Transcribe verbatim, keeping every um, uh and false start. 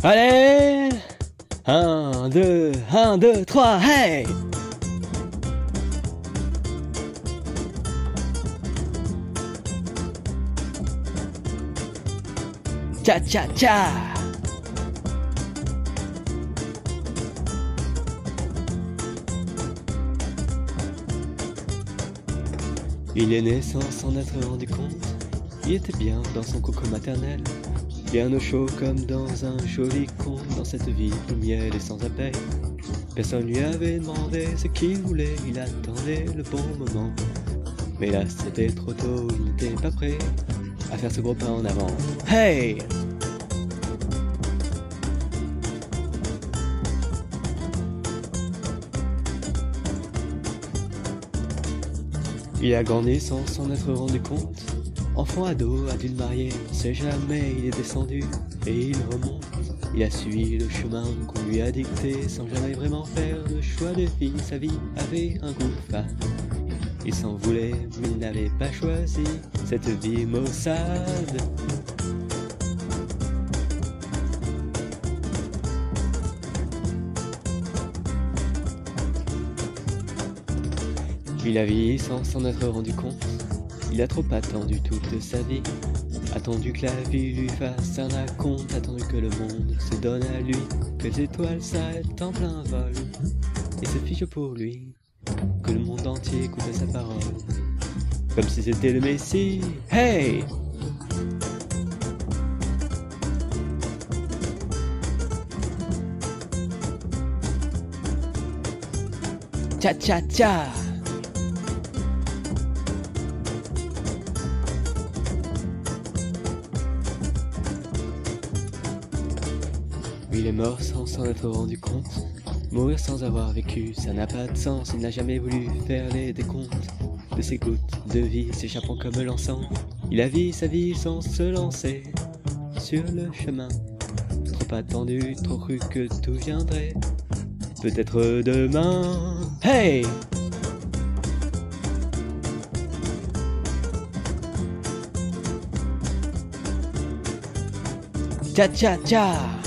Allez, un, deux, un, deux, trois, hey! Tcha tcha tcha! Il est né sans s'en être rendu compte. Il était bien dans son coco maternel, bien au chaud comme dans un joli conte. Dans cette vie tout miel et sans appel, personne lui avait demandé ce qu'il voulait. Il attendait le bon moment, mais là c'était trop tôt. Il n'était pas prêt à faire ce gros pas en avant. Hey! Il a grandi sans s'en être rendu compte. Enfant, ado, adulte marié, on sait jamais, il est descendu et il remonte. Il a suivi le chemin qu'on lui a dicté sans jamais vraiment faire de choix de vie. Sa vie avait un goût fade, il s'en voulait mais il n'avait pas choisi cette vie maussade. Il a vieilli sans s'en être rendu compte. Il a trop attendu toute sa vie, attendu que la vie lui fasse un acompte, attendu que le monde se donne à lui, que les étoiles s'arrêtent en plein vol et se fichent pour lui, que le monde entier écoute sa parole, comme si c'était le Messie. Hey! Tcha tcha tcha! Il est mort sans s'en être rendu compte. Mourir sans avoir vécu, ça n'a pas de sens. Il n'a jamais voulu faire les décomptes de ses gouttes de vie s'échappant comme l'encens. Il a vu sa vie sans se lancer sur le chemin. Trop attendu, trop cru que tout viendrait peut-être demain. Hey! Tcha tcha tcha!